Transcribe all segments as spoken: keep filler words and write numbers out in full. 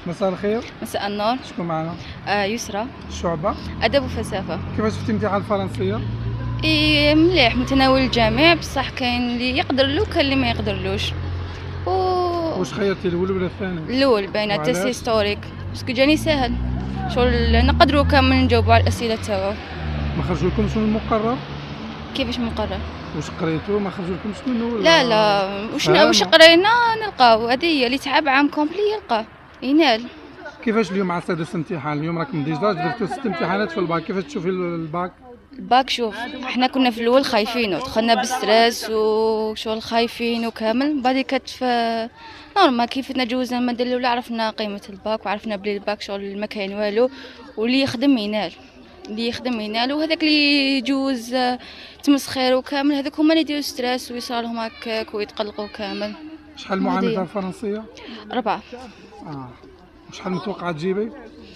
مساء الخير. مساء النور. شكون معنا؟ آه يسرى. الشعبة. أدب وفلسفة. كيفاش شفتي امتحان الفرنسية؟ إيه مليح، متناول الجميع، بصح كاين اللي يقدر له وكاين اللي ما يقدرلوش. و واش خيرتي الاول ولا الثاني؟ الاول باين حتى سي ستوريك باسكو جاني ساهل، شغل نقدروا كامل نجاوبوا على الاسئله تاعو. ما خرجوا لكمش من المقرر؟ كيفاش مقرر؟ واش قريتو ما خرجوا لكمش منه ولا؟ لا لا، واش واش قرينا نلقاو، هذه هي اللي تعب عام كومبلي يلقى ينال. كيفاش اليوم مع سادس امتحان؟ اليوم راكم ديجا درتو ست امتحانات في الباك، كيفاش تشوفي الباك؟ الباك شوف، احنا كنا في الاول خايفين ودخلنا بالستريس وشغل خايفين وكامل، بعد كتف نورمال كيف تجوزنا الماده الاولى عرفنا قيمه الباك وعرفنا بلي الباك شغل ما كاين والو، واللي يخدم ينال، اللي يخدم ينال، وهذاك اللي يجوز تمسخير وكامل هذوك هما اللي يديروا ستريس ويصالهم هكاك ويتقلقوا كامل. شحال المعامله الفرنسيه؟ ربعة. اه شحال متوقعه تجيبي؟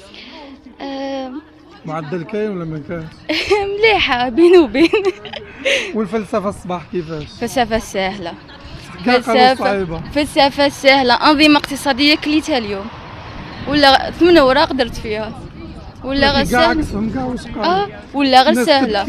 أه معدل كاين ولا ما كاينش؟ مليحه بين وبين. والفلسفه الصباح كيفاش؟ فلسفه سهله. فلسفه فلسفه سهله، انظمه اقتصاديه كليتها اليوم ولا ثمن اوراق درت فيها ولا غير سهله. اه ولا غير سهله.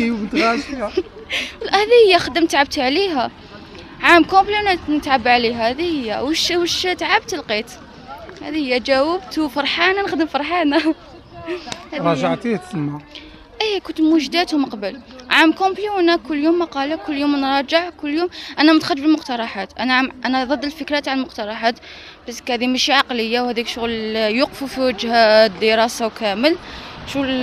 هذه هي خدمت تعبت عليها عام كومبلي نتعب عليها، هذه هي. وش وش تعبت لقيت، هذه هي. جاوبت وفرحانه نخدم فرحانه. راجعتيه تسمى؟ ايه كنت موجداتهم قبل عام كومبلي، وانا كل يوم مقاله، كل يوم نراجع، كل يوم انا متخرج بالمقترحات. انا عم انا ضد الفكرة تاع المقترحات، بس هذه مش عقليه، وهذيك شغل يوقفوا في وجه الدراسه وكامل شغل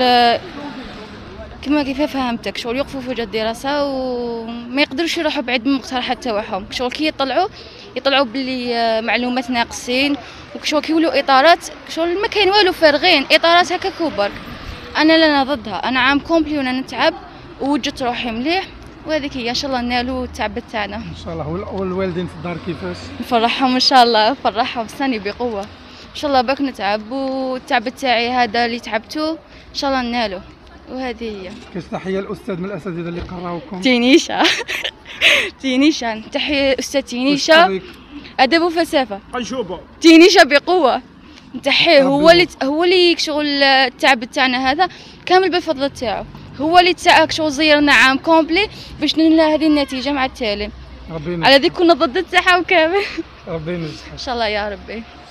كما كيف فهمتك، شغل يوقفوا في وجه الدراسه وما يقدروش يروحوا بعيد من المقترحات تاعهم، شغل كي يطلعوا يطلعوا باللي معلومات ناقصين، وشغل كيولوا اطارات شغل ما كاين والو، فارغين اطارات هكا كبر. انا لا انا ضدها، انا عام كومبلي وانا نتعب ووجدت روحي مليح، وهذيك هي ان شاء الله نالوا التعب تاعنا ان شاء الله. والوالدين في الدار كيفاش؟ نفرحهم ان شاء الله، نفرحهم ثاني بقوه ان شاء الله، باك نتعب والتعب تاعي هذا اللي تعبته ان شاء الله نالو، وهذه هي. كاش تحيه الاستاذ من الاساتذه اللي قراوكم؟ تينيشا. تينيشا، تحيه استاذ تينيشا ادب وفلسفه. قنشوبه. تينيشا بقوه نتحيه، هو اللي هو اللي شغل التعب تاعنا هذا كامل بالفضل تاعو، هو اللي تاعك شغل زيرنا عام كومبلي باش ننال هذه النتيجه مع التالي. ربي على ذيك كنا ضد التحاو كامل. ربي ينجحك ان شاء الله يا ربي.